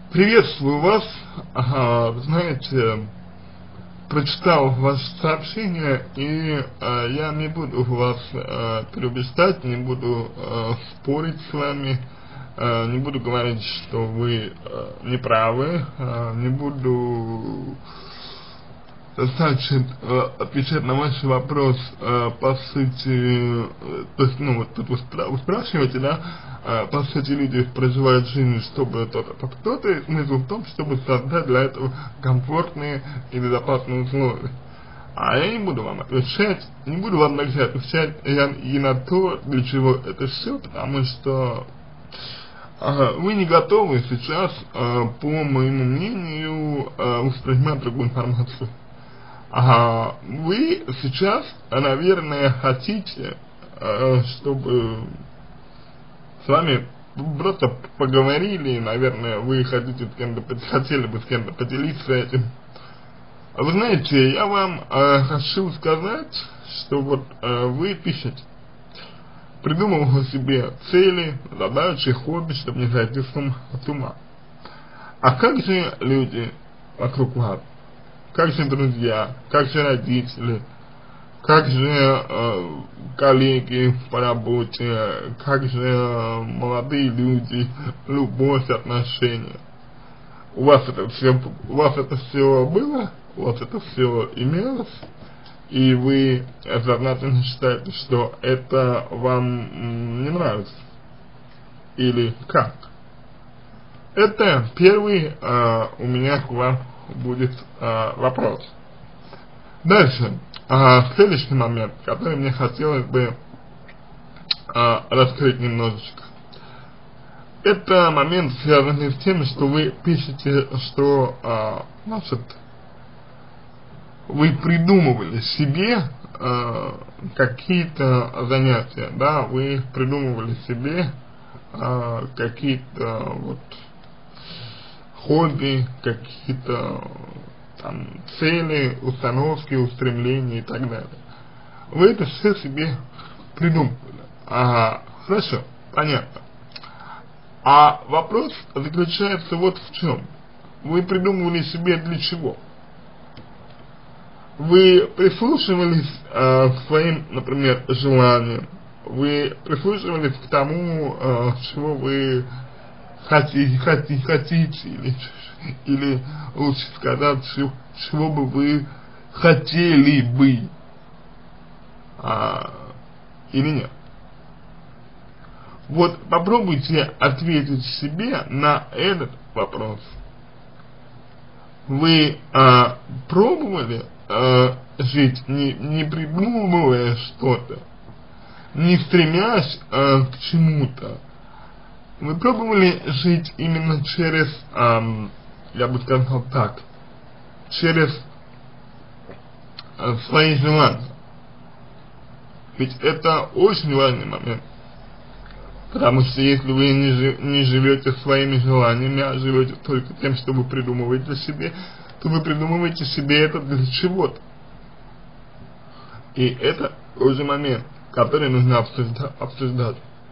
Приветствую вас. Вы знаете, прочитал ваше сообщение, и я не буду вас переубеждать, не буду спорить с вами, не буду говорить, что вы неправы, не буду достаточно отвечать на ваш вопрос по сути, то есть, ну, вот тут вы спрашиваете, да, по сути, люди проживают жизнь, чтобы то-то, и смысл в том, чтобы создать для этого комфортные и безопасные условия. А я не буду вам отвечать, не буду вам также отвечать и на то, для чего это все, потому что вы не готовы сейчас, по моему мнению, воспринимать другую информацию. Вы сейчас, наверное, хотите, чтобы с вами просто поговорили, наверное, вы хотите с кем-то, хотели бы с кем-то поделиться этим. Вы знаете, я вам хочу сказать, что вот вы пишете, придумывая себе цели, задачи, хобби, чтобы не зайти с ума. А как же люди вокруг вас? Как же друзья, как же родители, как же коллеги по работе, как же молодые люди, любовь, отношения. У вас это все было, у вас это все имелось, и вы сознательно считаете, что это вам не нравится. Или как? Это первый у меня к вам будет вопрос. Дальше, следующий момент, который мне хотелось бы раскрыть немножечко. Это момент, связанный с тем, что вы пишете, что значит, вы придумывали себе какие-то занятия, да, вы придумывали себе какие-то вот хобби, какие-то там цели, установки, устремления и так далее. Вы это все себе придумывали. Хорошо, понятно. А вопрос заключается вот в чем. Вы придумывали себе для чего? Вы прислушивались к своим, например, желаниям, вы прислушивались к тому, чего вы хотите, или лучше сказать, чего бы вы хотели бы, или нет. Вот попробуйте ответить себе на этот вопрос. Вы пробовали жить, не придумывая что-то, не стремясь к чему-то? Вы пробовали жить именно через, я бы сказал так, через свои желания? Ведь это очень важный момент. Потому что если вы не живете своими желаниями, а живете только тем, что вы придумываете себе, то вы придумываете себе это для чего-то. И это тоже момент, который нужно обсуждать.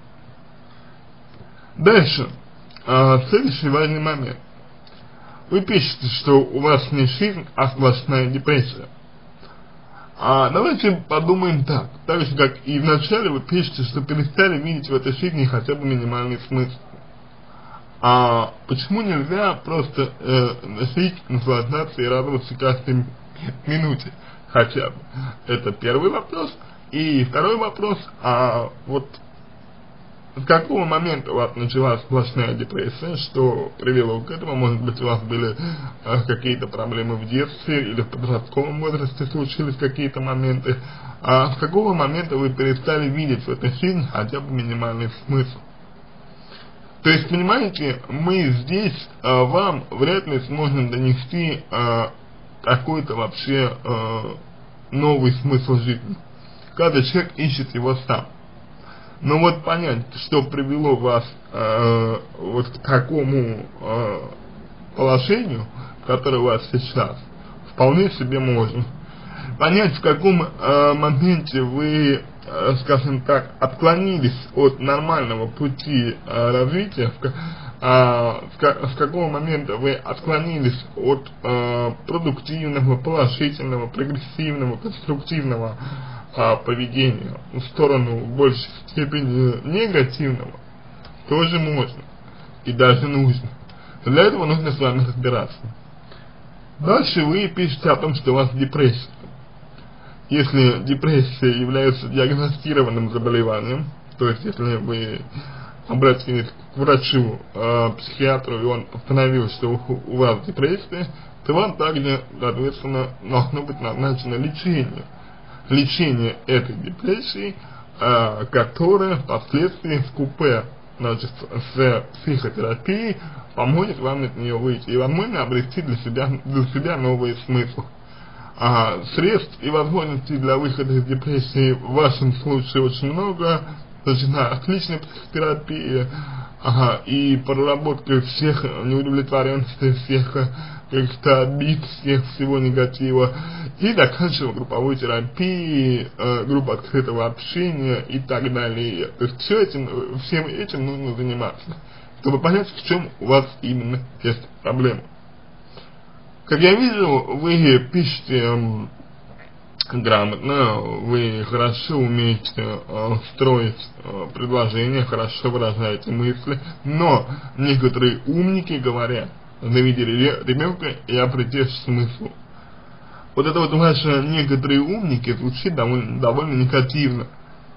Дальше, следующий важный момент. Вы пишете, что у вас не жизнь, а сплошная депрессия. Давайте подумаем так же, как и вначале вы пишете, что перестали видеть в этой жизни хотя бы минимальный смысл. Почему нельзя просто жить, наслаждаться и радоваться каждой минуте хотя бы? Это первый вопрос. И второй вопрос, вот с какого момента у вас началась сплошная депрессия, что привело к этому? Может быть, у вас были какие-то проблемы в детстве или в подростковом возрасте случились какие-то моменты. С какого момента вы перестали видеть в этой жизни хотя бы минимальный смысл? То есть, понимаете, мы здесь вам вряд ли сможем донести какой-то вообще новый смысл жизни. Каждый человек ищет его сам. Но вот понять, что привело вас вот к такому положению, которое у вас сейчас, вполне себе можно. Понять, в каком моменте вы, скажем так, отклонились от нормального пути развития, с какого момента вы отклонились от продуктивного, положительного, прогрессивного, конструктивного поведения в сторону в большей степени негативного, тоже можно и даже нужно. Для этого нужно с вами разбираться. Дальше вы пишете о том, что у вас депрессия. Если депрессия является диагностированным заболеванием, то есть если вы обратились к врачу, психиатру, и он постановил, что у вас депрессия, то вам также, соответственно, должно быть назначено лечение. Лечение этой депрессии, которое впоследствии в купе, значит, с психотерапией поможет вам от нее выйти и, возможно, обрести для себя новый смысл. Средств и возможностей для выхода из депрессии в вашем случае очень много, начиная от личной психотерапии и проработкой всех неудовлетворенностей, всех каких-то обид, всего негатива, и заканчивая групповой терапией, группа открытого общения и так далее. То есть всем этим нужно заниматься, чтобы понять, в чем у вас именно есть проблема. Как я вижу, вы пишете грамотно, вы хорошо умеете строить предложения, хорошо выражаете мысли, но некоторые умники говорят: заведи ребенка и определишь смысл. Вот это вот ваши некоторые умники звучит довольно негативно.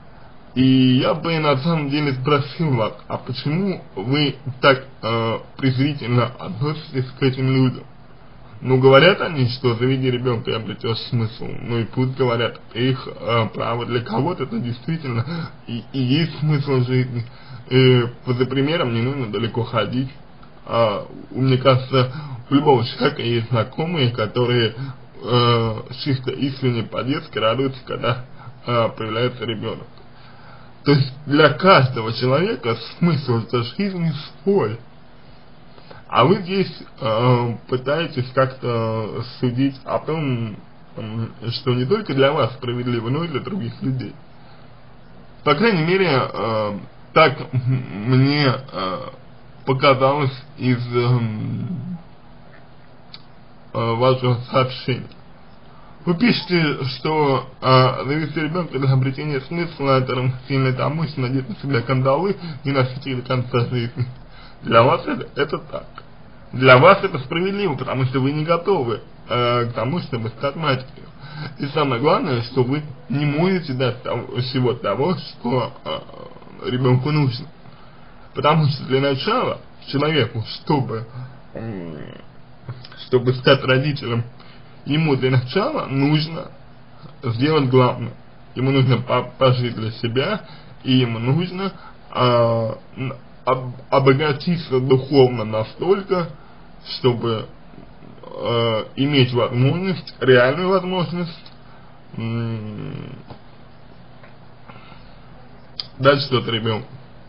И я бы на самом деле спросил вас, а почему вы так презрительно относитесь к этим людям? Ну, говорят они, что заведи ребенка и обретешь смысл. Ну и пусть говорят, их право. Для кого-то это действительно и есть смысл жизни. И за примером не нужно далеко ходить. Мне кажется, у любого человека есть знакомые, которые чисто искренне по-детски радуются, когда появляется ребенок. То есть для каждого человека смысл жизни свой. А вы здесь пытаетесь как-то судить о том, что не только для вас справедливо, но и для других людей. По крайней мере, так мне показалось из вашего сообщения. Вы пишете, что завести ребенка для обретения смысла — это равносильно тому, что надеть на себя кандалы и носить их до конца жизни. Для вас это так. Для вас это справедливо, потому что вы не готовы к тому, чтобы стать матерью. И самое главное, что вы не можете дать всего того, что ребенку нужно. Потому что для начала человеку, чтобы стать родителем, ему для начала нужно сделать главное. Ему нужно пожить для себя, и ему нужно обогатиться духовно настолько, чтобы иметь возможность, реальную возможность дать что-то ребенку.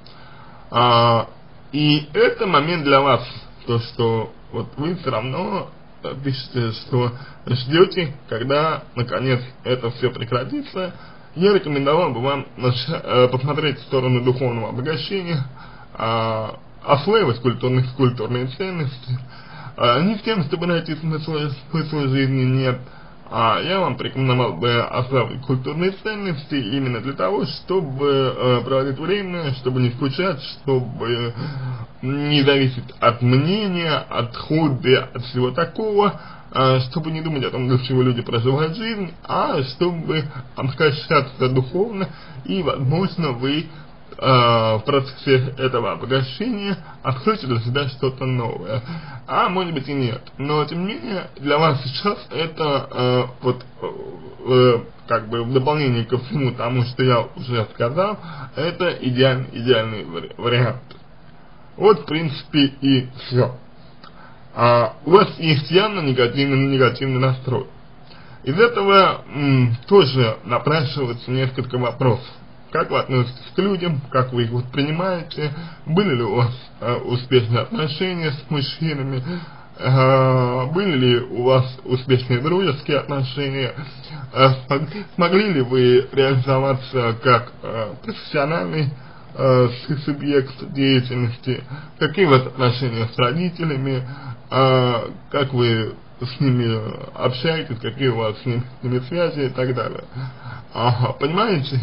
И это момент для вас, то что вот вы все равно пишете, что ждете, когда наконец это все прекратится. Я рекомендовал бы вам посмотреть в сторону духовного обогащения, осваивать культурные ценности. Не с тем, чтобы найти смысл жизни, нет. Я вам порекомендовал бы осваивать культурные ценности именно для того, чтобы проводить время, чтобы не скучать, чтобы не зависеть от мнения, от хобби, от всего такого, чтобы не думать о том, для чего люди проживают жизнь, а чтобы обогащаться духовно, и, возможно, вы в процессе этого обогащения откройте для себя что-то новое, а может быть и нет. Но тем не менее для вас сейчас это как бы в дополнение ко всему тому, что я уже сказал, это идеальный вариант. Вот в принципе и все. У вас есть явно негативный настрой. Из этого тоже напрашивается несколько вопросов. Как вы относитесь к людям, как вы их воспринимаете, были ли у вас успешные отношения с мужчинами, были ли у вас успешные дружеские отношения, смогли ли вы реализоваться как профессиональный субъект деятельности, какие у вас отношения с родителями, как вы с ними общаетесь, какие у вас с ними связи и так далее. Понимаете,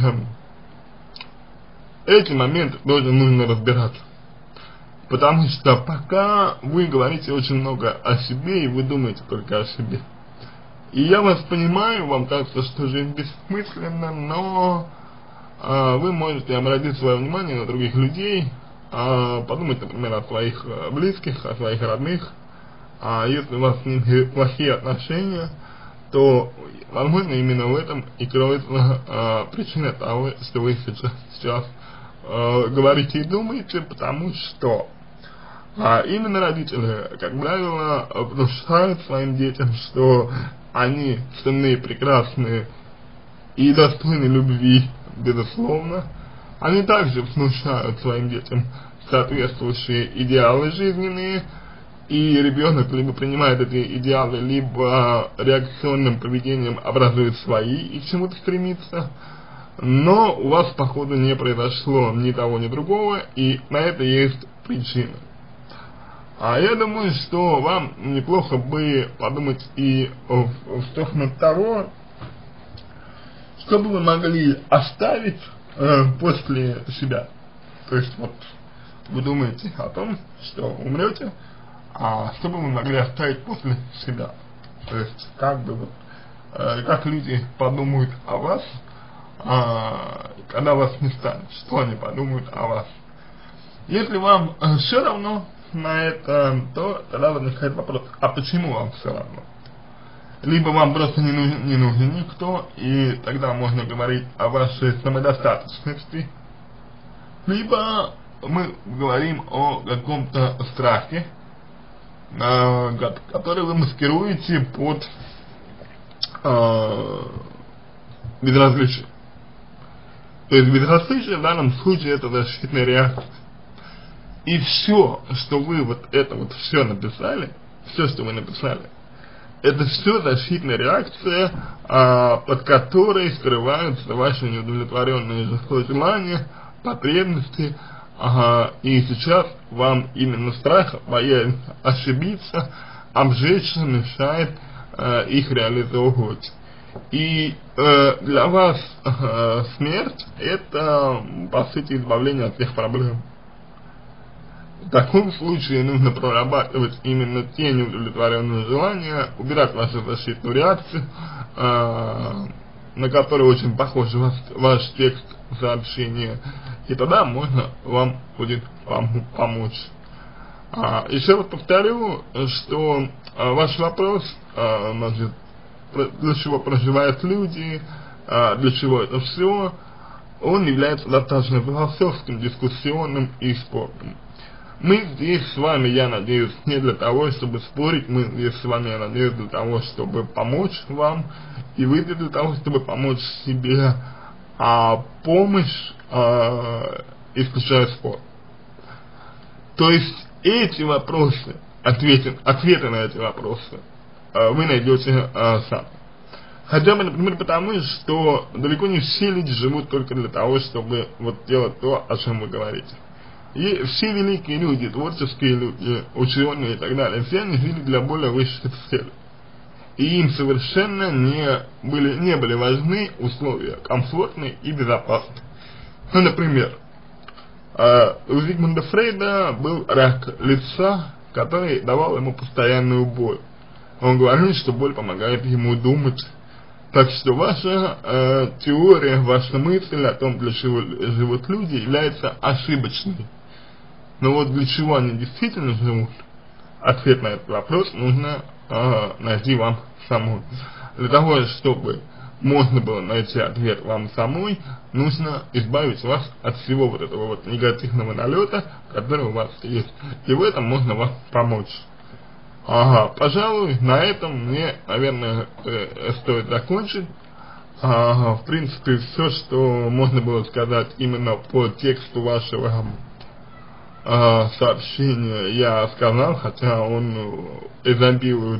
эти моменты тоже нужно разбираться. Потому что пока вы говорите очень много о себе, и вы думаете только о себе. И я вас понимаю, вам кажется, что жизнь бессмысленна, но вы можете обратить свое внимание на других людей, подумать, например, о своих близких, о своих родных. Если у вас с ними плохие отношения, то, возможно, именно в этом и кроется причина того, что вы сейчас говорите и думаете, потому что именно родители, как правило, внушают своим детям, что они ценные, прекрасные и достойны любви, безусловно. Они также внушают своим детям соответствующие идеалы жизненные, и ребенок либо принимает эти идеалы, либо реакционным поведением образует свои и к чему-то стремится. Но у вас, походу, не произошло ни того, ни другого, и на это есть причина. Я думаю, что вам неплохо бы подумать и в сторону того, что бы вы могли оставить после себя. То есть вот вы думаете о том, что умрете, что бы вы могли оставить после себя. То есть как бы вот, как люди подумают о вас, когда вас не станет, что они подумают о вас. Если вам все равно на это, то тогда возникает вопрос, а почему вам все равно? Либо вам просто не нужен никто, и тогда можно говорить о вашей самодостаточности, либо мы говорим о каком-то страхе, который вы маскируете под безразличие. То есть безразличие в данном случае это защитная реакция. И все, что вы вот это вот все написали, все, что вы написали, это все защитная реакция, под которой скрываются ваши неудовлетворенные желания, потребности, и сейчас вам именно страх, боязнь ошибиться, обжечься мешает их реализовывать. И для вас смерть это, по сути, избавление от всех проблем. В таком случае нужно прорабатывать именно те неудовлетворенные желания, убирать вашу защитную реакцию, на которую очень похож ваш текст сообщения, и тогда можно вам будет помочь. Еще раз повторю, что ваш вопрос, значит, для чего проживают люди, для чего это все, он является достаточно философским, дискуссионным и спорным. Мы здесь с вами, я надеюсь, не для того, чтобы спорить, мы здесь с вами, я надеюсь, для того, чтобы помочь вам, и вы для того, чтобы помочь себе, помощь исключает спор. То есть эти вопросы, ответы на эти вопросы вы найдете сами. Хотя бы, например, потому, что далеко не все люди живут только для того, чтобы вот делать то, о чем вы говорите. И все великие люди, творческие люди, ученые и так далее, все они жили для более высших целей. И им совершенно не были важны условия комфортные и безопасные. Ну, например, у Зигмунда Фрейда был рак лица, который давал ему постоянную боль. Он говорил, что боль помогает ему думать. Так что ваша теория, ваша мысль о том, для чего живут люди, является ошибочной. Но вот для чего они действительно живут, ответ на этот вопрос нужно найти вам самой. Для того, чтобы можно было найти ответ вам самой, нужно избавить вас от всего вот этого вот негативного налета, который у вас есть. И в этом можно вам помочь. Пожалуй, на этом мне, наверное, стоит закончить. В принципе, все, что можно было сказать именно по тексту вашего сообщения, я сказал, хотя он изобилует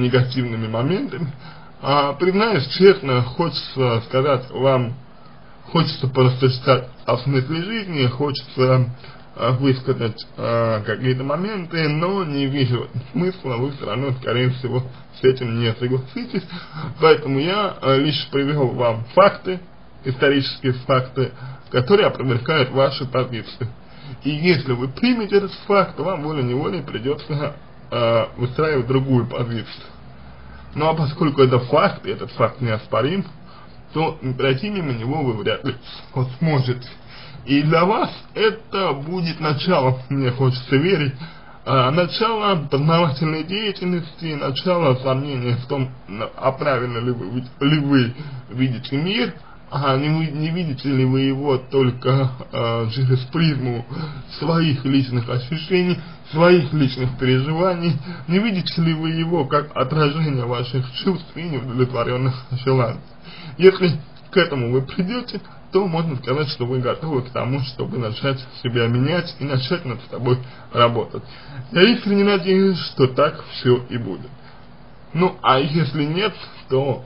негативными моментами. Признаюсь честно, хочется сказать вам хочется порассуждать о смысле жизни, хочется высказать какие-то моменты, но не вижу смысла, вы все равно, скорее всего, с этим не согласитесь, поэтому я лишь привел вам факты, исторические факты, которые опровергают ваши позиции. И если вы примете этот факт, то вам волей-неволей придется выстраивать другую позицию. Ну а поскольку это факт, и этот факт неоспорим, то пройти мимо него вы вряд ли сможете. И для вас это будет начало, мне хочется верить, начало познавательной деятельности, начало сомнения в том, а правильно ли вы видите мир, а не видите ли вы его только через призму своих личных ощущений, своих личных переживаний, не видите ли вы его как отражение ваших чувств и неудовлетворенных желаний. Если к этому вы придете, то можно сказать, что вы готовы к тому, чтобы начать себя менять и начать над собой работать. Я искренне надеюсь, что так все и будет. Ну, а если нет, то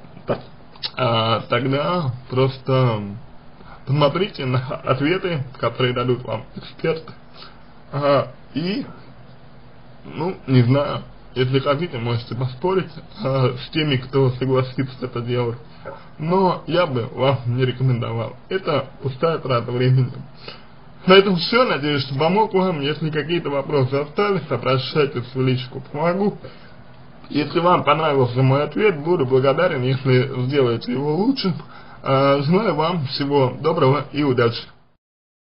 тогда просто посмотрите на ответы, которые дадут вам эксперты. И, ну, не знаю, если хотите, можете поспорить с теми, кто согласится это делать. Но я бы вам не рекомендовал. Это пустая трата времени. На этом все. Надеюсь, что помог вам. Если какие-то вопросы остались, обращайтесь в личку, помогу. Если вам понравился мой ответ, буду благодарен, если сделаете его лучшим. Желаю вам всего доброго и удачи.